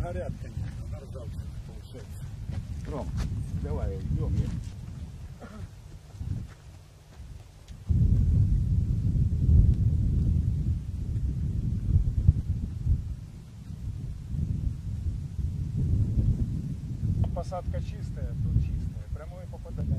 горят, конечно, на ржавчине получается. Ром, давай, идем. Посадка чистая, тут чистая. Прямое попадание.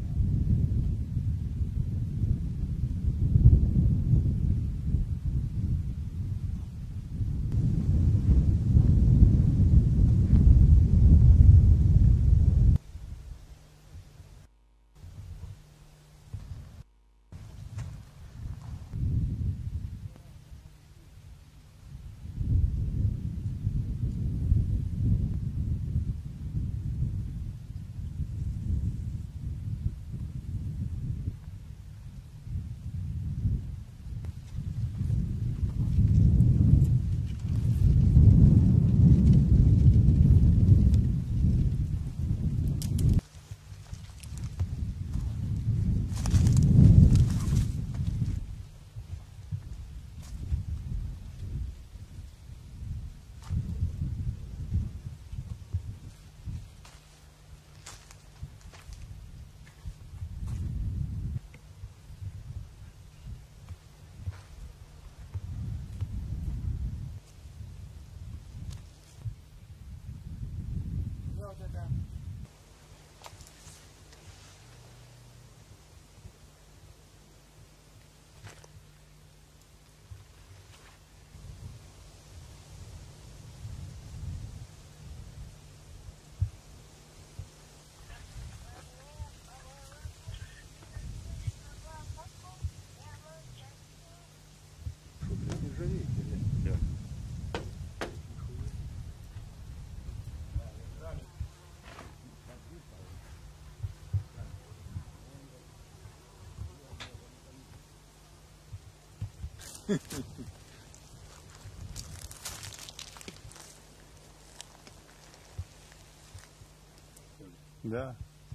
Да.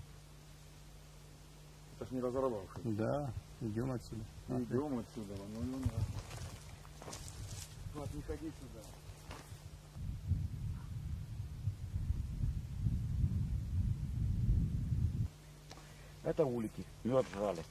Это ж не разорвавший. Да, идем отсюда. Идем отсюда. Ну, Влад, не ходи сюда. Это улики, мед жали.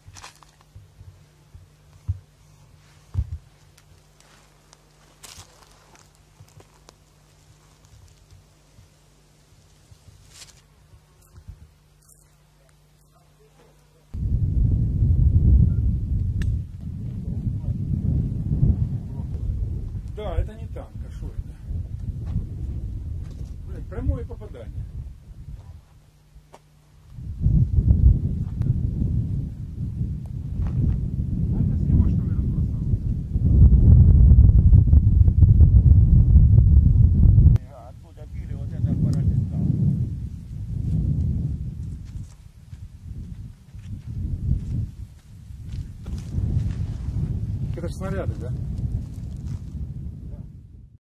Да, это не танк, а что это? Блин, прямое попадание. А это с него, что ли, разбросал? Оттуда били, вот это аппарат стал. Это ж снаряды, да?